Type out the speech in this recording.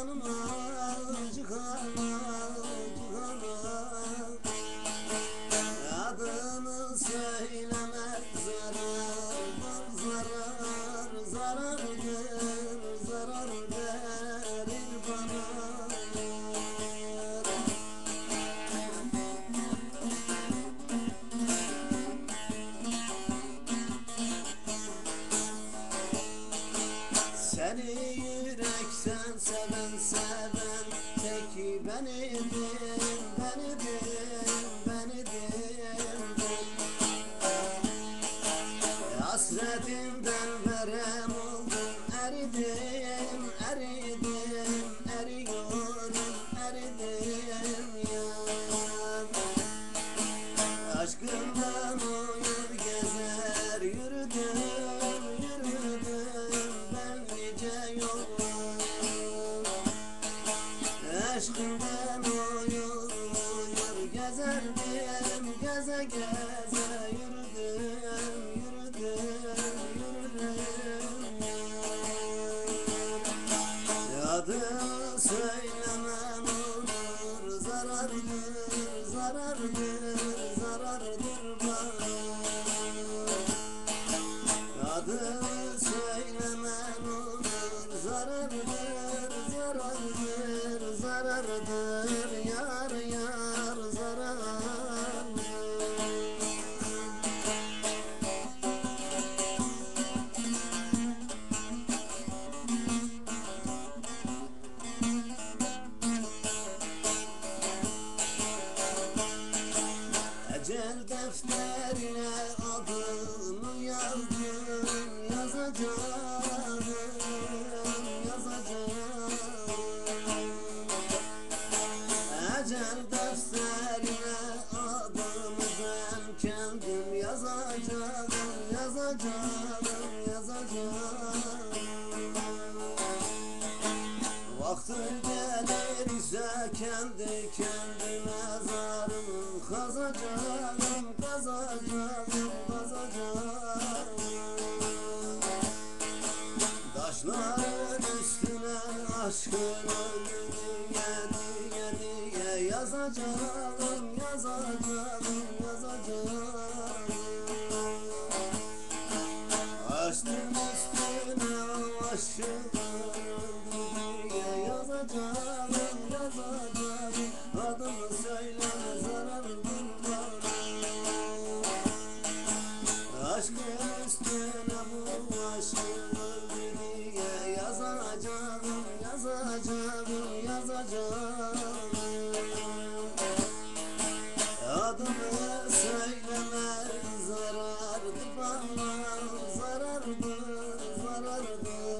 cihana, cihana, cihana. Adını söylemek zarardır, zarar, zarardır, zarar verir bana. Seni yürekten seven seven tek ben idim, ben idim, ben idim. Hasretimden verem oldum, eridim, eridim, eriyorum, eridim yar. Aşkından uyur gezer yürüdüm, yürüdüm ben nice yollar. Aşkından uyur, uyur gezerdim, geze geze yürüdüm, yürüdüm, yürüdüm yar. Adını söylemem olur, zarardır, zarardır, zarardır bana. Adını söylemen olur, zarardır, zarardır, zarardır yar, yar, zarardır. Ecel defterine adını yazdım, yazacağım, yazacağım. Ecel defterine adımı ben kendim yazacağım, yazacağım, yazacağım. Vakti gelir ise kendi kendime zarımı kazacağım, kazacağım, kazacağım. Taşların üstüne aşkın ömrünü yedi yediye yazacağım, yazacağım, yazacağım. Aşkın üstüne aşkın ömrünü yazacağım, yazacağım. Adımı söyleme zarardır bana. Aşkın üstüne bu aşkın ömrünü yazacağım, yazacağım, yazacağım. Adımı söyleme zarardır bana, zarardır, zarardır.